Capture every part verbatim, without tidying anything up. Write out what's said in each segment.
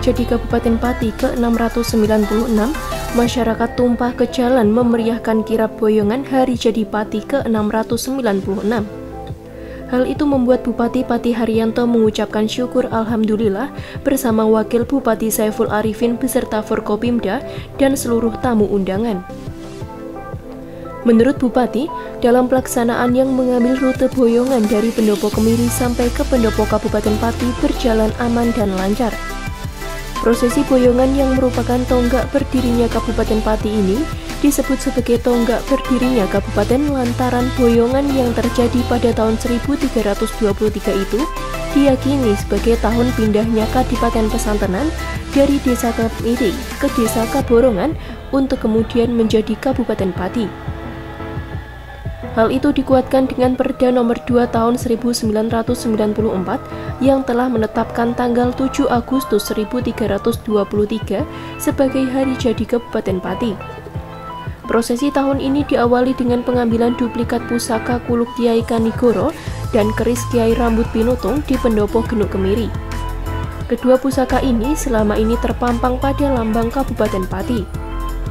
jadi Kabupaten Pati ke enam ratus sembilan puluh enam, masyarakat tumpah ke jalan memeriahkan kirap boyongan Hari Jadi Pati ke enam ratus sembilan puluh enam. Hal itu membuat Bupati Pati Haryanto mengucapkan syukur Alhamdulillah bersama Wakil Bupati Saiful Arifin beserta Forkopimda dan seluruh tamu undangan. Menurut Bupati, dalam pelaksanaan yang mengambil rute boyongan dari Pendopo Kemiri sampai ke Pendopo Kabupaten Pati berjalan aman dan lancar. Prosesi boyongan yang merupakan tonggak berdirinya Kabupaten Pati ini disebut sebagai tonggak berdirinya kabupaten lantaran boyongan yang terjadi pada tahun seribu tiga ratus dua puluh tiga itu diyakini sebagai tahun pindahnya Kadipaten Pesantenan dari Desa Kemiri ke Desa Kaborongan untuk kemudian menjadi Kabupaten Pati. Hal itu dikuatkan dengan Perda Nomor dua Tahun seribu sembilan ratus sembilan puluh empat yang telah menetapkan tanggal tujuh Agustus seribu tiga ratus dua puluh tiga sebagai Hari Jadi Kabupaten Pati. Prosesi tahun ini diawali dengan pengambilan duplikat pusaka Kuluk Kiai Kanigoro dan keris Kiai Rambut Pinutung di Pendopo Genuk Kemiri. Kedua pusaka ini selama ini terpampang pada lambang Kabupaten Pati.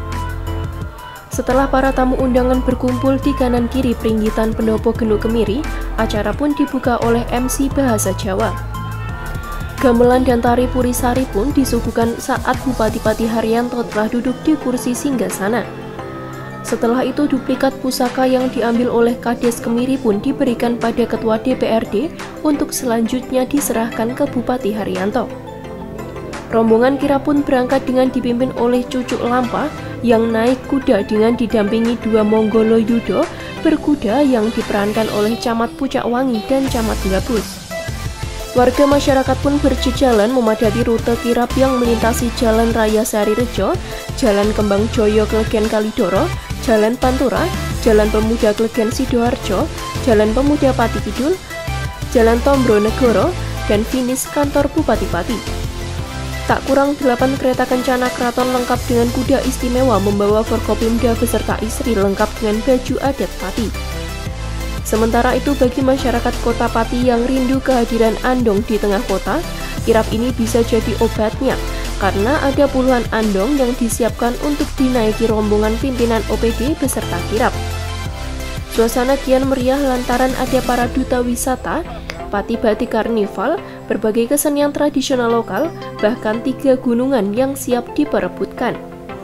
Setelah para tamu undangan berkumpul di kanan kiri peringgitan Pendopo Genuk Kemiri, acara pun dibuka oleh M C Bahasa Jawa. Gamelan dan tari Purisari pun disuguhkan saat Bupati Pati Haryanto telah duduk di kursi singgasana. Setelah itu duplikat pusaka yang diambil oleh Kades Kemiri pun diberikan pada Ketua D P R D untuk selanjutnya diserahkan ke Bupati Haryanto. Rombongan kirap pun berangkat dengan dipimpin oleh Cucuk Lampa yang naik kuda dengan didampingi dua Monggolo Yudo berkuda yang diperankan oleh Camat Pucakwangi dan Camat Gabus. Warga masyarakat pun berjejalan memadati rute kirap yang melintasi Jalan Raya Sarirejo, Jalan Kembang Joyo Klegen Kalidoro, Jalan Pantura, Jalan Pemuda Klegen Sidoarjo, Jalan Pemuda Pati Kidul, Jalan Tombronegoro, dan finish kantor Bupati Pati. Tak kurang delapan kereta kencana keraton lengkap dengan kuda istimewa membawa Forkopimda beserta istri lengkap dengan baju adat Pati. Sementara itu bagi masyarakat kota Pati yang rindu kehadiran andong di tengah kota, kirap ini bisa jadi obatnya karena ada puluhan andong yang disiapkan untuk dinaiki rombongan pimpinan O P D beserta kirap. Suasana kian meriah lantaran ada para duta wisata, Pati Batik Karnival, berbagai kesenian tradisional lokal, bahkan tiga gunungan yang siap diperebutkan.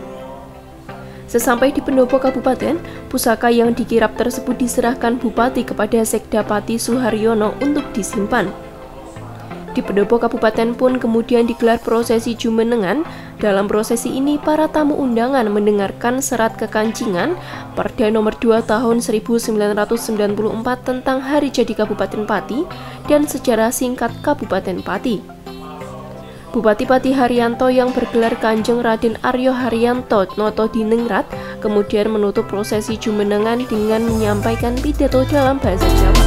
Sesampai di Pendopo Kabupaten, pusaka yang dikirap tersebut diserahkan Bupati kepada Sekda Pati Suharyono untuk disimpan. Di Pendopo Kabupaten pun kemudian digelar prosesi Jumenengan. Dalam prosesi ini, para tamu undangan mendengarkan serat kekancingan Perda Nomor dua Tahun seribu sembilan ratus sembilan puluh empat tentang Hari Jadi Kabupaten Pati dan sejarah singkat Kabupaten Pati. Bupati Pati Haryanto yang bergelar Kanjeng Raden Aryo Haryanto Noto Diningrat kemudian menutup prosesi Jumenengan dengan menyampaikan pidato dalam bahasa Jawa.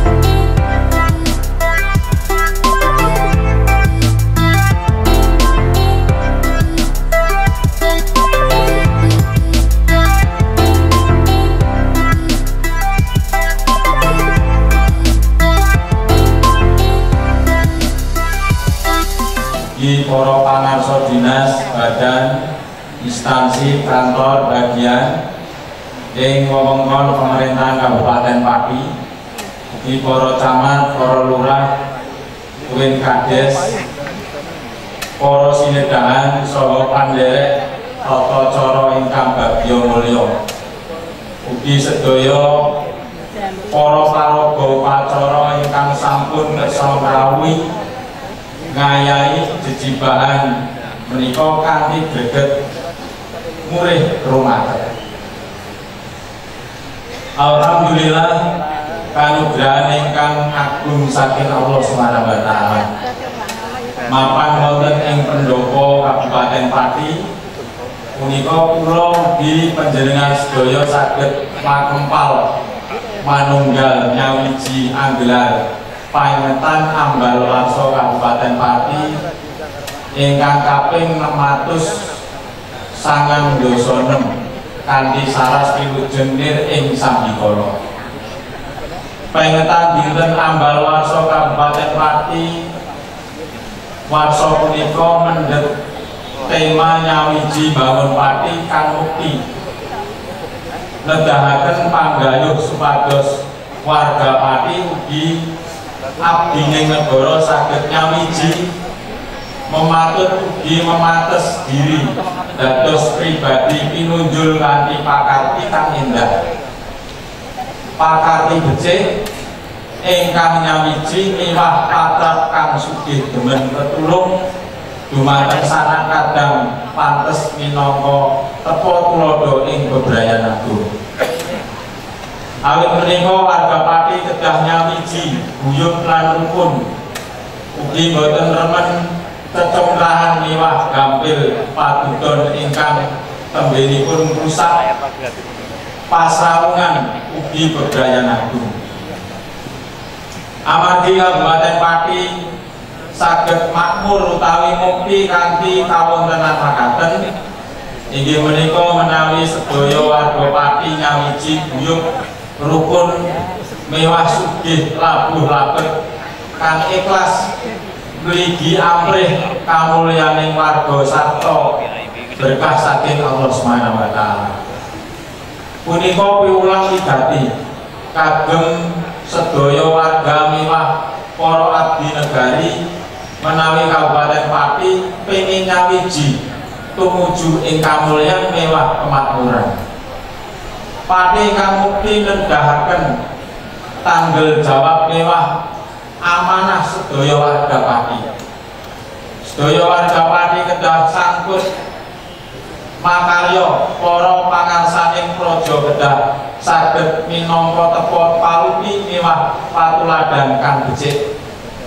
Di para pangarsa dinas, badan, instansi, kantor, bagian ing wewengkon pemerintahan Kabupaten Pati, di para camat, para lurah, uwin kades, para sinedahan saha pandherek tata cara ingkang bagya mulya. Ugi sedaya para paraga upacara ingkang sampun kersa ngrawuhi ngayahi jejibahan menika kanthi greget murih rumaket. Alhamdulillah kanugrahan ingkang agung saking Allah Subhanahu wa taala. Mapan wonten ing Pendopo Kabupaten Pati punika kula di panjenengan sedaya saged makempal manunggal nyawiji anggelar Pangetan Ambal Warso Kabupaten Pati ingkang kaping enam atus sangang dasa enem kanthi saras wilujeng nir ing sambikala. Pangetan dinten Ambal Warso Kabupaten Pati warsa punika mendhet tema nyawiji bangun pati kang mukti nedahaken panggayuh supados warga pati ugi abdi ning negara saged nyawiji mematut ugi memates diri dados pribadi pinunjul kanthi pakarti kang endah pakarti becik ingkang nyawiji miwah patrap kang sugih demen tetulung dumateng sanak kadang pantes minangka tepa tulodo ing bebrayan agung. Awit menika warga pati kedah nyawiji guyub lan rukun ugi boten remen kecongkrahan miwah gampil padudon ingkang tembinipun rusak pasrawungan ugi bebrayan agung. Amargi Kabupaten Pati saged makmur utawi mukti kanthi kawontenan makaten inggih menika menawi sedaya warga Pati nyawiji guyub rukun mewah sugih labuh labet kang ikhlas mligi amrih kamulyaning warga sarta berkah saking Allah Subhanahu wa taala. Punika piwulang wigati kagem sedaya warga miwah para abdi negari menawi Kabupaten Pati pengin nyawiji tumuju ing kamulyan mewah kemakmuran. Pati kang mukti nedahaken tanggal jawab mewah amanah sedaya warga Pati. Sedaya warga Pati kedah sangkut makarya para pangarsaning praja kedah saged minangka tepa palupi miwah patuladan kang becik.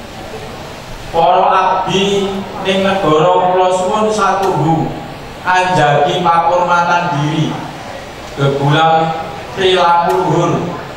Para abdi ning negara kula suwun satuhu anjagi pakurmatan diri gegulang perilaku luhur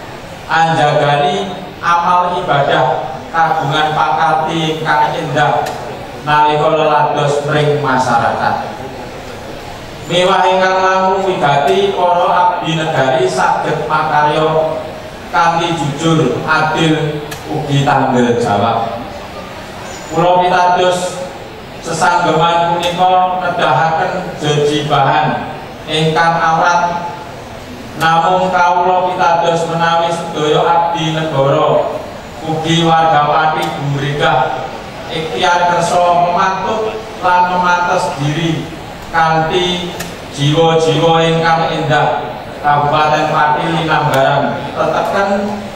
anjagani amal ibadah kagungan pakarti kang endah nalika lelados mring masyarakat. Mewah ingkang langkung wigati para abdi negari saged makarya kanthi jujur, adil ugi tanggal jawab. Kula pitados sesanggeman punika nedahaken jejibahan ingkang awrat namung kawula pitados menawi sedaya abdi negara ugi warga Pati gumregah ikhtiar kersa mematut lan memates diri kanthi jiwa-jiwa ingkang endah Kabupaten Pati linambaran teteken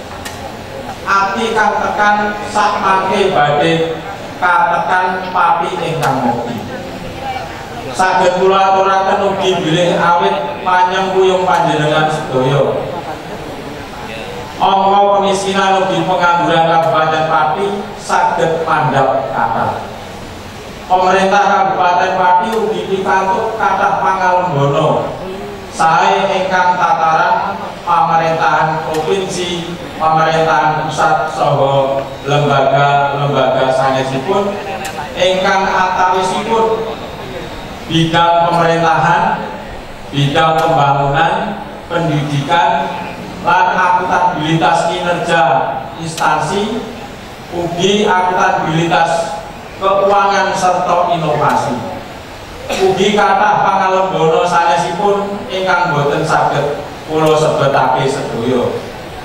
ati kang tekan sak mangke badhe katekan Pati ingkang mukti. Saged kula aturaken ugi bilih awit panyengkuyung panjenengan sedaya. Angka kemiskinan ugi pengangguran Kabupaten Pati saged mandhap kathah. Pemerintah Kabupaten Pati ugi pikantuk kathah pangalembana sae ingkang tataran pemerintahan provinsi, pemerintahan pusat saha lembaga-lembaga sanesipun ingkang antawisipun bidang pemerintahan, bidang pembangunan, pendidikan, lan akuntabilitas kinerja instansi, ugi akuntabilitas keuangan serta inovasi. Ugi kathah pangalembana sanesipun ingkang boten saged kula sebutake sedaya.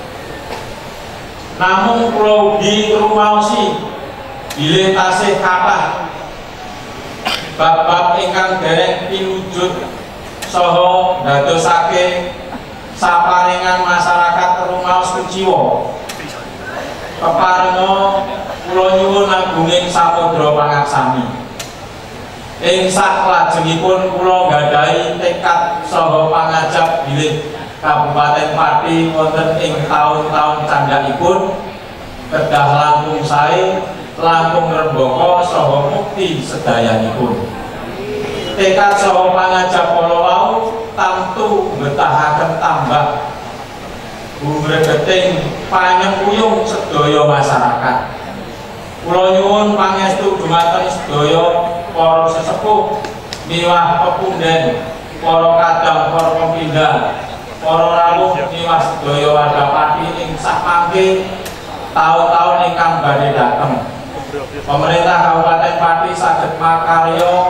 Namung kula ugi ngrumaosi bilih tasih kathah bab-bab ingkang dereng pinujut saha ndadosake saparingan masyarakat rumaos kuciwa. Keparenga kula nyuwun agunging samudra pangaksami. Ing saklajengipun kula nggadahi tekad saha pangajap bilih Kabupaten Pati wonten ing taun-taun candhakipun kedah langkung sae langkung rembaka saha mukti sedayanipun. Tekad saha pangajap kala wau tamtu mbetahaken tambah gumregeting panyengkuyung sedaya masyarakat. Kula nyuwun pangestu dhumateng sedaya para sesepuh miwah pepunden, para kadang, para pempindah, para rawuh miwah sedaya warga Pati ing sakmangke taun-taun ingkang badhe dhateng. Pemerintah Kabupaten Pati saged makarya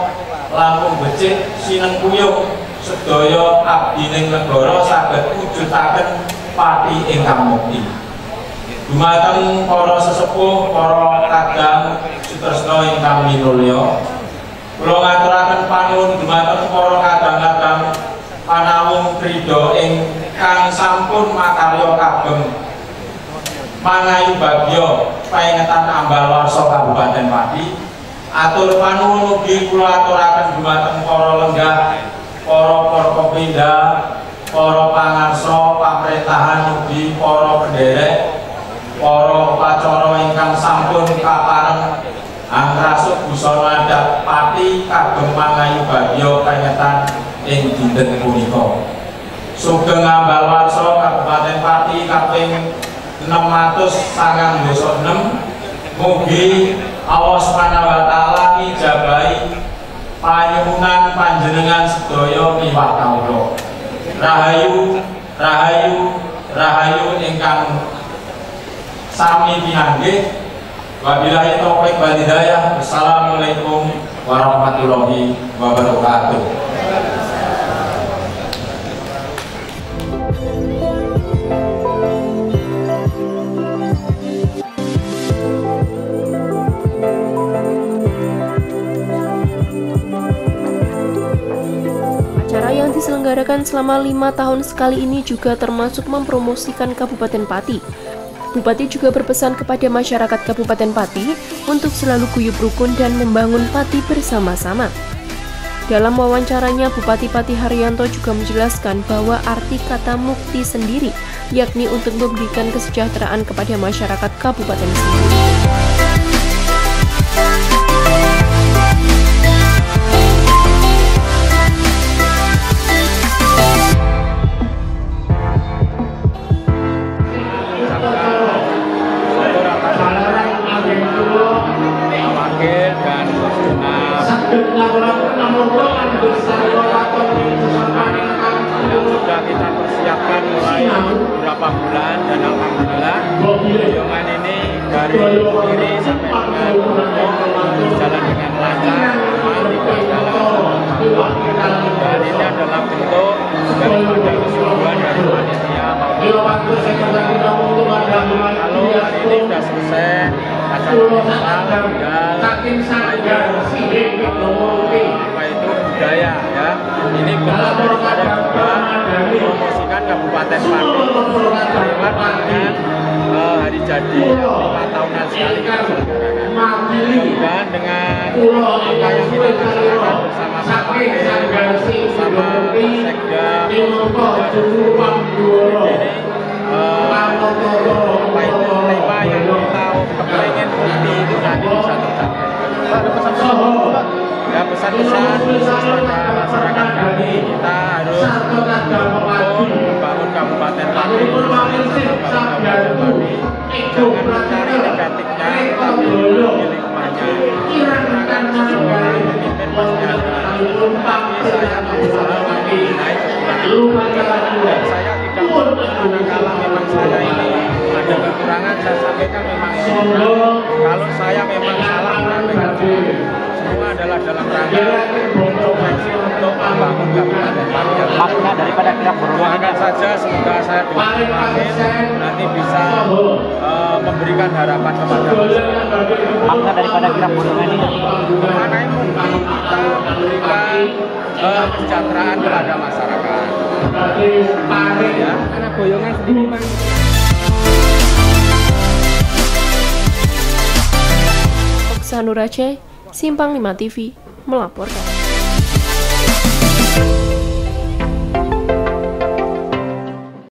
langkung becik sinengkuyung sedaya abdining negara saged mujudaken pati ingkang mukti. Dumateng para sesepuh, para kadang sutresna ingkang minulya, kula ngaturaken panuwun dumateng para kadang-kadang panawung krida ingkang sampun makarya kagem mangayu bagya paingetan Ambalwarsa Kabupaten Pati. Atur panuwun ugi kula aturaken dumateng para lenggah, para Forkopimda, para pangarsa pamrentahan ugi para pendherek, para upacara ingkang sampun kapareng angkrasuk busana adat Pati kagem mangayu bagya paingetan ing dinten punika. Sugeng Ambalwarsa Kabupaten Pati kaping enam atus sangang dasa enem, mugi Allah Subhanahu wa Ta'ala ngijabahi panyuwunan panjenengan sedaya miwah kawula. Rahayu, rahayu, rahayu ingkang sami pinanggih. Wabillahi taufiq wal hidayah. Wassalamualaikum warahmatullahi wabarakatuh. Acara yang diselenggarakan selama lima tahun sekali ini juga termasuk mempromosikan Kabupaten Pati. Bupati juga berpesan kepada masyarakat Kabupaten Pati untuk selalu guyup rukun dan membangun Pati bersama-sama. Dalam wawancaranya, Bupati Pati Haryanto juga menjelaskan bahwa arti kata mukti sendiri, yakni untuk memberikan kesejahteraan kepada masyarakat Kabupaten sendiri. Sudah kita persiapkan mulai beberapa bulan dan alhamdulillah kunjungan ini dari kiri sampai dengan ujung berjalan dengan lancar, tidak jalan dan ini adalah bentuk daripada kesungguhan dari panitia maupun kalau hari ini sudah selesai acara kita tinggal apa itu budaya ya, ini bentuk daripada juga mempromosikan Kabupaten Pati dengan uh, hari jadi yang lima tahunan sekali kita selenggarakan. Mudah-mudahan dengan apa yang kita laksanakan bersama Pak Wakil, bersama Pak Sekda, ini uh, apa itu tema yang kita kepengen bukti itu nanti bisa tercapai. Ada pesan-pesan ya, pesan-pesan kepada masyarakat kami, kita harus membangun membangun Kabupaten Pati, membangun Kabupaten Pati, jangan mencari negatifnya, tapi hikmahnya. Gunakan seseorang memimpin pasti ada, tapi saya berusaha membenahi kekurangan, dan saya tidak manakala memang saya ini ada kekurangan, saya sampaikan memang ini benar. Kalau saya memang salah menyampaikan semua adalah dalam rangka introspeksi untuk membangun Kabupaten Pati. Makna daripada kirap doakan saja semoga saya dengan Amin nanti bisa uh, memberikan harapan kepada masyarakat. Makna daripada kirap borongan ini maknanya mungkin kita memberikan uh, kesejahteraan kepada masyarakat. Ya, karena boyongan sendiri Bang. Oksanur Aceh, Simpang lima T V melaporkan.